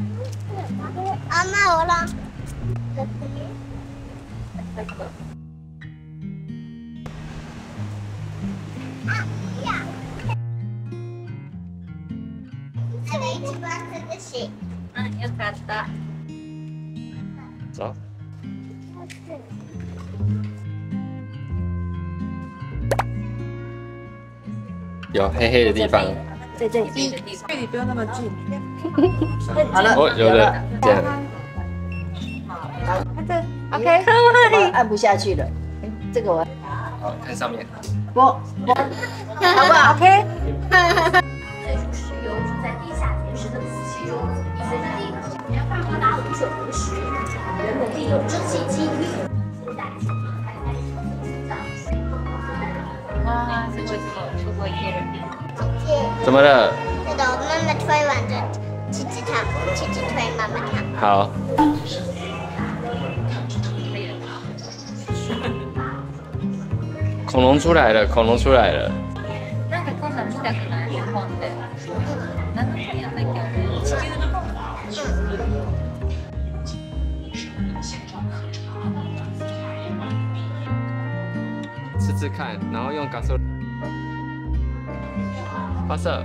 妈，我了。这个一起把这个洗。よかった。 走。有黑黑的地方。 在这里。 距离不要那么近。 好了。 哦，有了，这样。 这 OK， 我按不下去了。这个我。 好，看上面。 好不好 ？OK。 石油住在地下岩石的子气中，随着地表高达5种的时，人们利用蒸汽机现在哇，すごいいける。 怎么了？ 是的，妈妈推完的，气质推妈妈看。 好。恐龙出来了，恐龙出来了。 なんかこんなの見たくない日本で。何の国やったっけあれ？地球の。 试试看，然后用感受发射。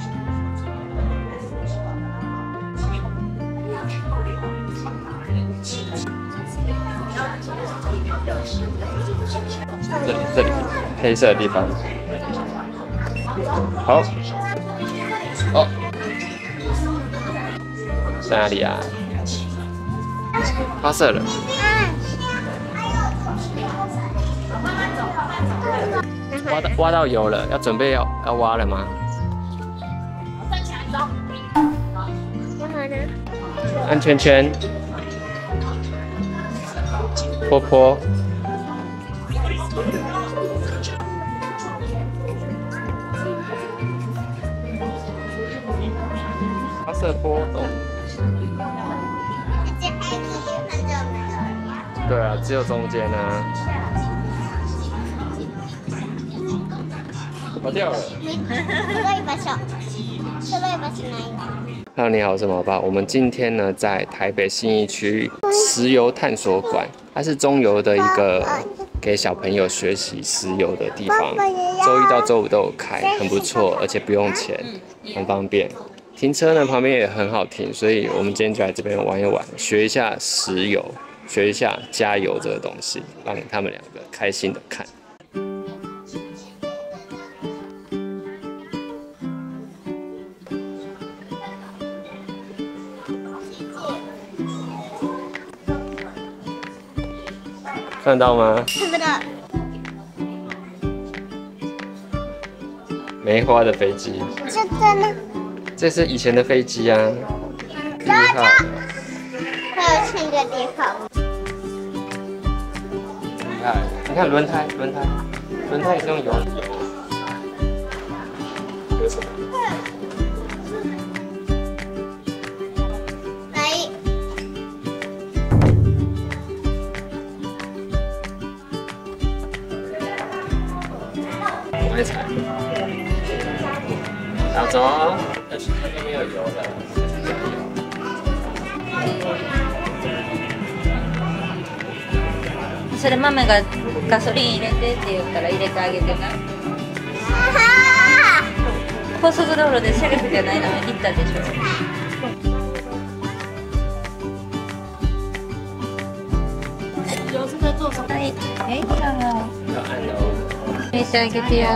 这里黑色的地方。好。哦，在哪里啊？发射了。挖到油了，要准备要挖了吗？按圈圈，坡坡。发射波动。对啊，只有中间啊。跑掉了。Hello， 你好，我是毛爸。我们今天呢，在台北信义区石油探索馆，它是中油的一个给小朋友学习石油的地方。周一到周五都有开，很不错，而且不用钱，很方便。停车呢旁边也很好停，所以我们今天就来这边玩一玩，学一下石油，学一下加油这个东西，让他们两个开心的看。看到吗？ 看不到。 梅花的飞机。 这个呢？ 这是以前的飞机啊。 这还有这个地方。 你看轮胎也是用油。 来。 我来踩。要走哦，但是那边没有油了，加油。 それママがガソリン入れてって言ったら入れてあげてな。高速道路でセルフじゃないのに切ったでしょ。 油是在做什么？ はい、はい、 要按哦。 入れてあげてよ。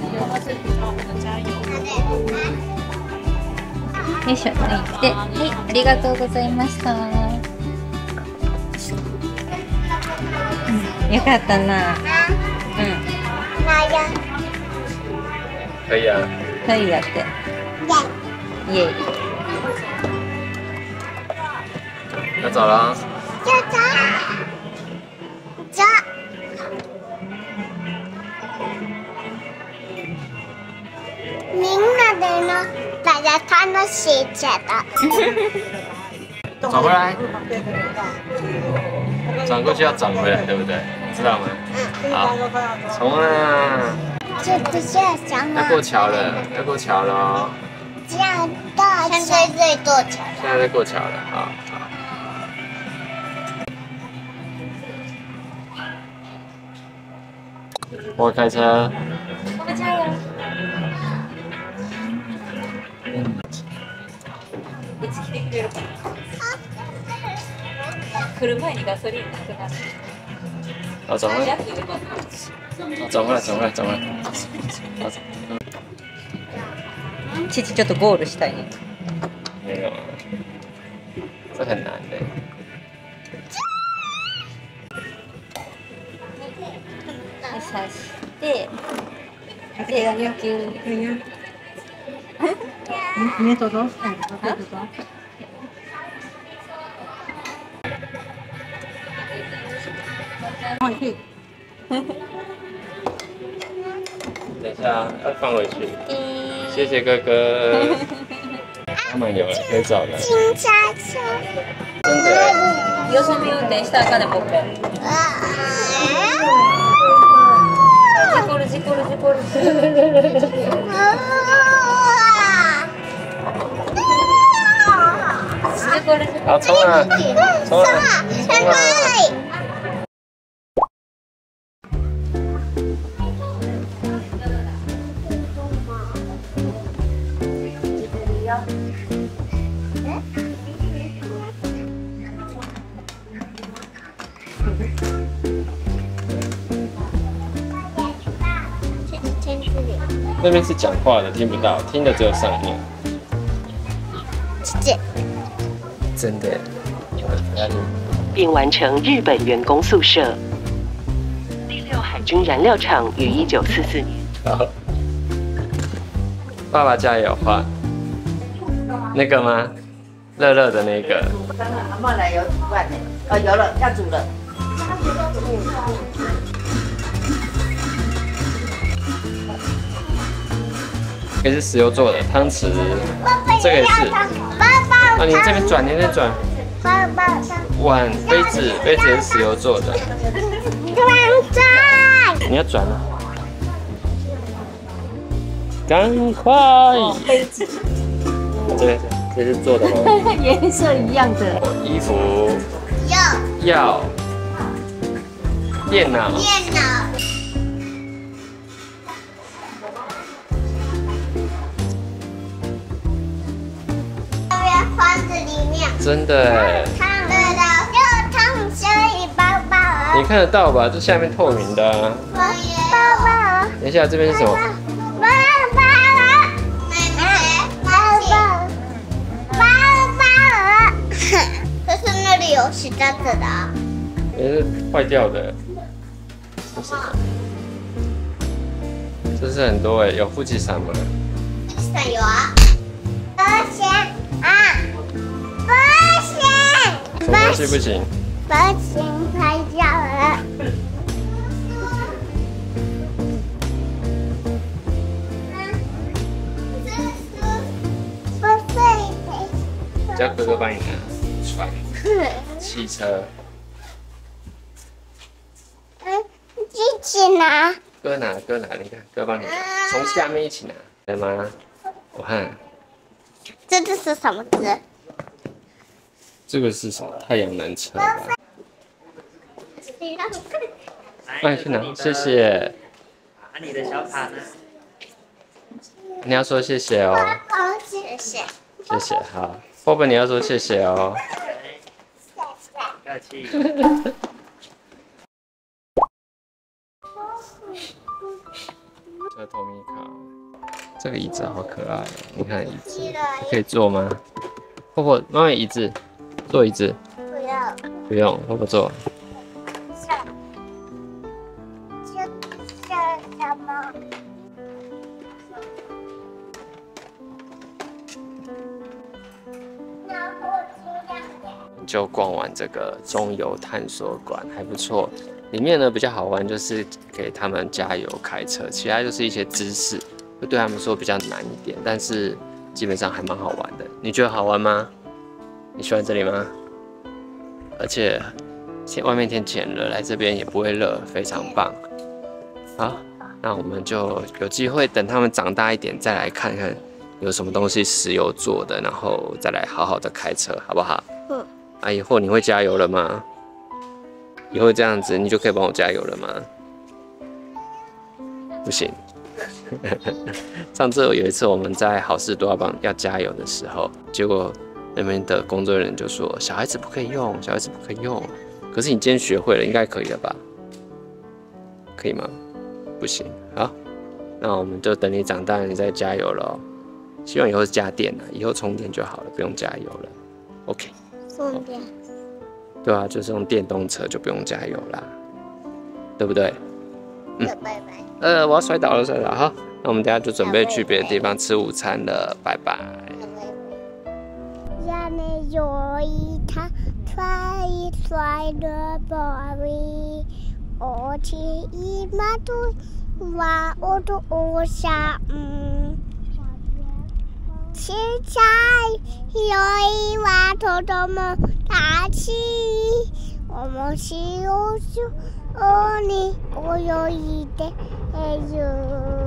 よいしょ、抜いて、はい、ありがとうございました。よかったな。 可以啊。 可以やって。イエイ。 要走了。 走。みんなでの大家楽しいちゃった。 转回来。转过去要转回来，对不对？知道吗？好，冲啊！ 这不是想要过桥了，要过桥了哦。 这在大现在在过桥， 现在在过桥了，好。我开车。 我们加油！いつ来てくれるかな。来る前にガソリンなくなる。 哦，走了。 早く言えば。 走回来，走回来，走回来。好，走。 父ちょっとゴールしたいね。 没有啊，这很难的。 刺してで野球ねとど？はい、どうぞ。哦，你可以。 等一下要放回去。谢谢哥哥。他们有了，可以走了。 警察车。 真的。 様子見運転したらあかんね僕も。事故る。 好，冲啊！冲啊！冲啊！那边是讲话的，听不到，听的只有上面。真的。 并完成日本员工宿舍。第6海军燃料厂于1944年。 好，爸爸家有画，那个吗？热热的那个。 刚刚阿嬷来有煮饭呢，哦，有了，要煮了。 这是石油做的汤匙，这个也是。啊，你这边转，你那边转。碗、杯子也是石油做的。你要转啊！赶快！ 杯子。 这是做的吗？ 颜色一样的。 衣服。药。电脑。 房子里面。 真的哎。 看得到，就汤水包包。 你看得到吧？这下面透明的啊。 包包。 等一下，这边是什么？ 可是那里有是真的啊。 也是坏掉的。这是什么？这是很多哎，有夫妻伞吗？ 夫妻伞有啊。不行啊！不行！ 什么东西不行？ 不行，拍照了。 叫哥哥帮你拿船、汽车。 一起拿。 哥拿，你看，哥帮你拿，从下面一起拿，对吗？我看。 这是什么字？ 这个是什么？太阳能车吧？哎，去拿，谢谢。 你的小卡呢？ 你要说谢谢哦。 谢谢。 谢谢，好。波波，你要说谢谢哦。 客气。 这个透明卡，这个椅子好可爱哦！你看椅子，可以坐吗？波波，妈妈椅子，坐椅子。 不要。 不用，波波坐。 这是什么？ 就逛完这个中油探索馆还不错，里面呢比较好玩就是给他们加油开车，其他就是一些知识，会对他们说比较难一点，但是基本上还蛮好玩的。你觉得好玩吗？你喜欢这里吗？而且外面天气很热，来这边也不会热，非常棒。好，那我们就有机会等他们长大一点再来看看有什么东西石油做的，然后再来好好的开车，好不好？啊，以后你会加油了吗？以后这样子，你就可以帮我加油了吗？不行。上次有一次我们在好事多要加油的时候，结果那边的工作人员就说小孩子不可以用，小孩子不可以用。可是你今天学会了，应该可以了吧？可以吗？不行。好，那我们就等你长大了，你再加油了。希望以后是加电了，以后充电就好了，不用加油了。OK。 充电。 对啊，就是用电动车就不用加油啦，对不对？ 拜拜。 我要摔倒了，摔倒。好，那我们等下就准备去别的地方吃午餐了，拜拜。 下面有一趟摔一摔的宝贝，我骑一马都哇我都想现在有一瓦头的梦大起，我们是有你，我有一点有。